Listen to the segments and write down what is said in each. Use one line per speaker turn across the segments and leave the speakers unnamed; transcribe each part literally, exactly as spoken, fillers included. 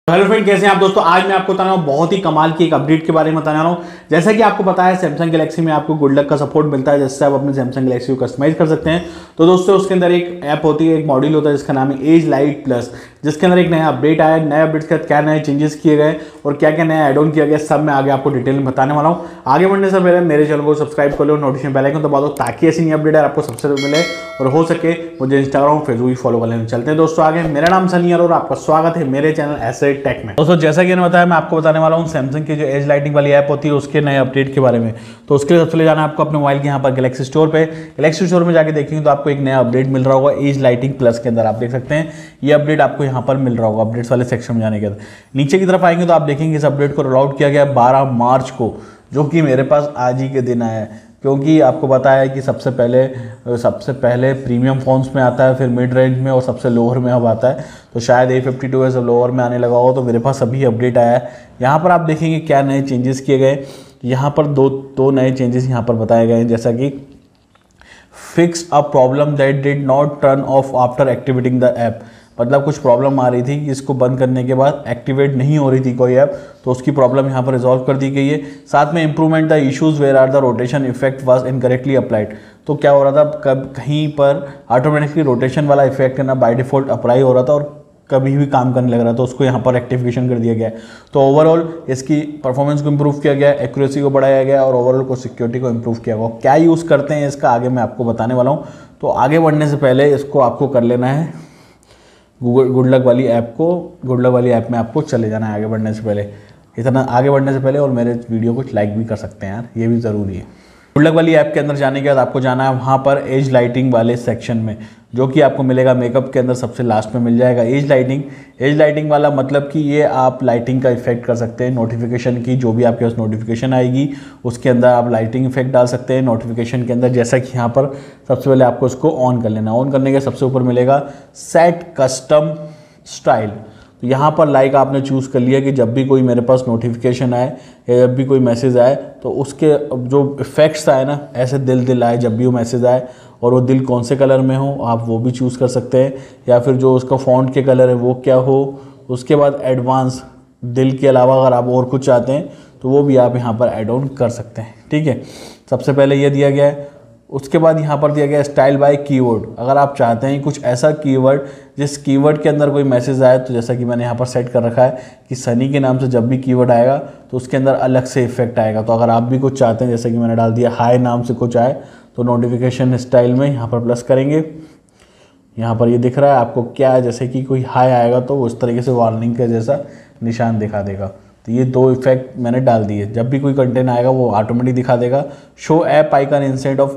Hello friend, कैसे हैं आप दोस्तों। आज मैं आपको बता रहा हूँ बहुत ही कमाल की एक अपडेट के बारे में बताने रहा हूँ। जैसा कि आपको पता है सैमसंग गैलेक्सी में आपको गुड लक का सपोर्ट मिलता है, जिससे आप अपने सैमसंग गैलेक्सी को कस्टमाइज कर सकते हैं। तो दोस्तों उसके अंदर एक ऐप होती है, एक मॉड्यूल होता है जिसका नाम है एज लाइट प्लस, जिसके अंदर एक नया अपडेट आया है। नए अपडेट के साथ क्या नए चेंजेस किए गए और क्या क्या नया एड ऑन किया गया, सब मैं आगे आपको डिटेल में बताने वाला हूँ। आगे बढ़ने से पहले मेरे चैनल को सब्सक्राइब कर लो, नोटिफिकेशन बेल आइकन दबा दो ताकि ऐसी नई अपडेट आपको सबसे पहले मिले और हो सके मुझे इंस्टाग्राम फेसबुक फॉलो कर लेना। चलते हैं दोस्तों आगे। मेरा नाम सनी और आपका स्वागत है मेरे चैनल ऐसे टेक में। दोस्तों जैसा कि मैंने बताया, मैं आपको बताने वाला हूँ सैमसंग की जो एज लाइटिंग वाली ऐप होती है उसके नए अपडेट के बारे में। तो उसके लिए सबसे पहले जाना है आपको अपने मोबाइल के यहाँ पर गैलेक्सी स्टोर पे। गैलेक्सी स्टोर में जाके देखेंगे तो आपको एक नया अपडेट मिल रहा होगा एज लाइटिंग प्लस के अंदर। आप देख सकते हैं ये अपडेट आपको यहाँ पर मिल रहा होगा। अपडेट्स वाले सेक्शन में जाने के बाद नीचे की तरफ आएंगे तो आप देखेंगे इस अपडेट को रोल आउट किया गया बारह मार्च को, जो कि मेरे पास आज ही के दिन आया है। क्योंकि आपको पता है कि सबसे पहले सबसे पहले प्रीमियम फ़ोन्स में आता है, फिर मिड रेंज में और सबसे लोअर में अब आता है। तो शायद ए फिफ्टी टू है सब लोअर में आने लगा हो, तो मेरे पास अभी अपडेट आया है। यहाँ पर आप देखेंगे क्या नए चेंजेस किए गए। यहाँ पर दो दो नए चेंजेस यहाँ पर बताए गए हैं, जैसा कि fix a problem that did not turn off after activating the app. मतलब कुछ प्रॉब्लम आ रही थी कि इसको बंद करने के बाद एक्टिवेट नहीं हो रही थी कोई ऐप, तो उसकी प्रॉब्लम यहाँ पर रिजॉल्व कर दी गई है। साथ में improvement the issues where are the rotation effect was incorrectly applied. तो क्या हो रहा था, कब कहीं पर ऑटोमेटिकली रोटेशन वाला इफेक्ट है ना बाय डिफॉल्ट अप्लाई हो रहा था और कभी भी काम करने लग रहा था, उसको यहाँ पर रेक्टिफिकेशन कर दिया गया है। तो ओवरऑल इसकी परफॉर्मेंस को इंप्रूव किया गया, एक्यूरेसी को बढ़ाया गया और ओवरऑल को सिक्योरिटी को इंप्रूव किया गया। क्या यूज़ करते हैं इसका आगे मैं आपको बताने वाला हूँ। तो आगे बढ़ने से पहले इसको आपको कर लेना है गूगल गुड लक वाली ऐप को गुड लक वाली ऐप में आपको चले जाना है आगे बढ़ने से पहले। इतना आगे बढ़ने से पहले और मेरे वीडियो को लाइक भी कर सकते हैं यार, ये भी ज़रूरी है। गुड लक वाली ऐप के अंदर जाने के बाद आपको जाना है वहाँ पर एज लाइटिंग वाले सेक्शन में, जो कि आपको मिलेगा मेकअप के अंदर सबसे लास्ट में मिल जाएगा एज लाइटिंग। एज लाइटिंग वाला मतलब कि ये आप लाइटिंग का इफेक्ट कर सकते हैं। नोटिफिकेशन की जो भी आपके पास नोटिफिकेशन आएगी उसके अंदर आप लाइटिंग इफेक्ट डाल सकते हैं नोटिफिकेशन के अंदर। जैसा कि यहाँ पर सबसे पहले आपको इसको ऑन कर लेना। ऑन करने के सबसे ऊपर मिलेगा सेट कस्टम स्टाइल। तो यहाँ पर लाइक आपने चूज़ कर लिया कि जब भी कोई मेरे पास नोटिफिकेशन आए या जब भी कोई मैसेज आए तो उसके जो इफ़ेक्ट्स आए ना, ऐसे दिल दिल आए जब भी वो मैसेज आए, और वो दिल कौन से कलर में हो आप वो भी चूज़ कर सकते हैं, या फिर जो उसका फ़ॉन्ट के कलर है वो क्या हो। उसके बाद एडवांस दिल के अलावा अगर आप और कुछ चाहते हैं तो वो भी आप यहाँ पर ऐड ऑन कर सकते हैं। ठीक है, सबसे पहले ये दिया गया है। उसके बाद यहाँ पर दिया गया स्टाइल बाय कीवर्ड। अगर आप चाहते हैं कुछ ऐसा कीवर्ड जिस कीवर्ड के अंदर कोई मैसेज आए, तो जैसा कि मैंने यहाँ पर सेट कर रखा है कि सनी के नाम से जब भी कीवर्ड आएगा तो उसके अंदर अलग से इफेक्ट आएगा। तो अगर आप भी कुछ चाहते हैं, जैसे कि मैंने डाल दिया हाई नाम से कुछ आए, तो नोटिफिकेशन स्टाइल में यहाँ पर प्लस करेंगे। यहाँ पर ये दिख रहा है आपको क्या है, जैसे कि कोई हाई आएगा तो उस तरीके से वार्निंग का जैसा निशान दिखा देगा। तो ये दो इफेक्ट मैंने डाल दिए। जब भी कोई कंटेंट आएगा वो ऑटोमेटिक दिखा देगा। Show app icon instead of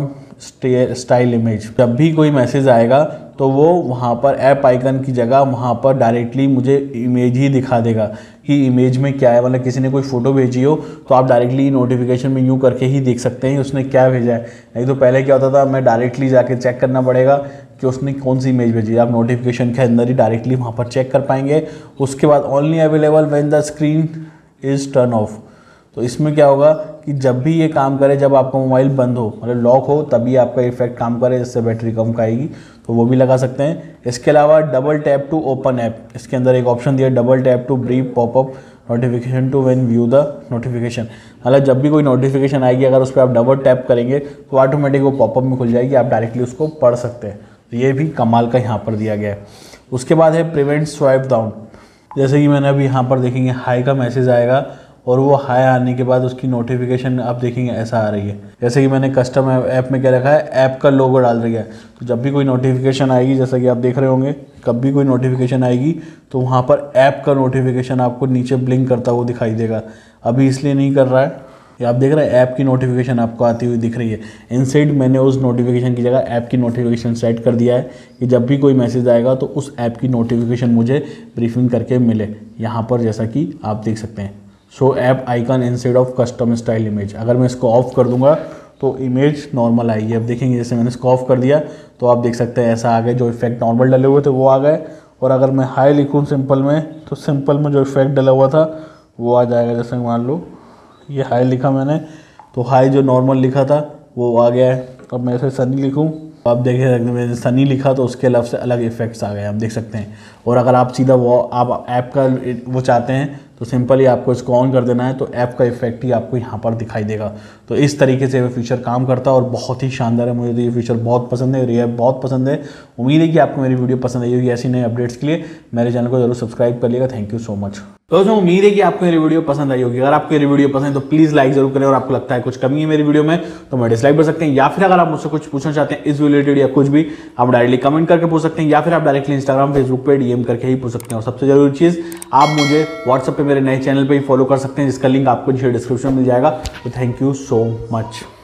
customer style image. जब भी कोई मैसेज आएगा तो वो वहाँ पर ऐप आइकन की जगह वहाँ पर डायरेक्टली मुझे इमेज ही दिखा देगा कि इमेज में क्या है। मतलब किसी ने कोई फोटो भेजी हो तो आप डायरेक्टली नोटिफिकेशन में यूँ करके ही देख सकते हैं उसने क्या भेजा है। नहीं तो पहले क्या होता था, मैं डायरेक्टली जाके चेक करना पड़ेगा कि उसने कौन सी इमेज भेजी है। आप नोटिफिकेशन के अंदर ही डायरेक्टली वहाँ पर चेक कर पाएंगे। उसके बाद only available when the screen is turn off. तो इसमें क्या होगा कि जब भी ये काम करे, जब आपका मोबाइल बंद हो मतलब लॉक हो, तभी आपका इफेक्ट काम करे, जिससे बैटरी कम खाएगी, तो वो भी लगा सकते हैं। इसके अलावा double tap to open app, इसके अंदर एक ऑप्शन दिया double tap to brief popup notification to when view the notification. मतलब जब भी कोई नोटिफिकेशन आएगी अगर उस पर आप डबल टैप करेंगे तो ऑटोमेटिक वो पॉपअप में खुल जाएगी, आप डायरेक्टली उसको पढ़ सकते हैं। तो ये भी कमाल का यहाँ पर दिया गया है। उसके बाद है प्रिवेंट स्वाइप डाउन। जैसे कि मैंने अभी यहाँ पर देखेंगे हाई का मैसेज आएगा और वो हाई आने के बाद उसकी नोटिफिकेशन आप देखेंगे ऐसा आ रही है। जैसे कि मैंने कस्टम ऐप में क्या रखा है, ऐप का लोगो डाल दिया है। तो जब भी कोई नोटिफिकेशन आएगी, जैसा कि आप देख रहे होंगे, कब भी कोई नोटिफिकेशन आएगी तो वहाँ पर ऐप का नोटिफिकेशन आपको नीचे ब्लिंक करता हुआ दिखाई देगा। अभी इसलिए नहीं कर रहा है, ये आप देख रहे हैं ऐप की नोटिफिकेशन आपको आती हुई दिख रही है। इनसाइड मैंने उस नोटिफिकेशन की जगह ऐप की नोटिफिकेशन सेट कर दिया है कि जब भी कोई मैसेज आएगा तो उस ऐप की नोटिफिकेशन मुझे ब्रीफिंग करके मिले। यहाँ पर जैसा कि आप देख सकते हैं show app icon instead of custom style image. अगर मैं इसको ऑफ कर दूंगा तो इमेज नॉर्मल आएगी। अब देखेंगे जैसे मैंने इसको ऑफ कर दिया तो आप देख सकते हैं ऐसा आ गया, जो इफेक्ट नॉर्मल डले हुए थे वो आ गए। और अगर मैं हाई लिखूँ सिंपल में तो सिंपल में जो इफेक्ट डला हुआ था वो आ जाएगा। जैसे मान लो ये हाई लिखा मैंने तो हाई जो नॉर्मल लिखा था वो आ गया है। अब मैं इसे सनी लिखूँ आप देख सकते हैं सनी लिखा तो उसके लफ्ज़ से अलग इफेक्ट्स आ गए, आप देख सकते हैं। और अगर आप सीधा वो आप ऐप का वो चाहते हैं तो सिंपली आपको इसको ऑन कर देना है, तो ऐप का इफेक्ट ही आपको यहाँ पर दिखाई देगा। तो इस तरीके से वो फीचर काम करता है और बहुत ही शानदार है। मुझे तो ये फीचर बहुत पसंद है और ये ऐप बहुत पसंद है। उम्मीद है कि आपको मेरी वीडियो पसंद आई होगी। ऐसी नई अपडेट्स के लिए मेरे चैनल को जरूर सब्सक्राइब कर लिएगा। Thank you so much. तो दोस्तों उम्मीद है कि आपको मेरी वीडियो पसंद आई होगी। अगर आपको मेरी वीडियो पसंद है तो प्लीज़ लाइक जरूर करें, और आपको लगता है कुछ कमी है मेरी वीडियो में तो मैं डिसलाइक कर सकते हैं, या फिर अगर आप मुझसे कुछ पूछना चाहते हैं इस रिलेटेड या कुछ भी, आप डायरेक्टली कमेंट करके पूछ सकते हैं, या फिर आप डायरेक्टली इंस्टाग्राम फेसबुक पे डीएम करके ही पूछ सकते हैं। और सबसे जरूरी चीज़, आप मुझे व्हाट्सएप पे मेरे नए चैनल पे ही फॉलो कर सकते हैं, जिसका लिंक आपको नीचे डिस्क्रिप्शन में मिल जाएगा। तो थैंक यू सो मच।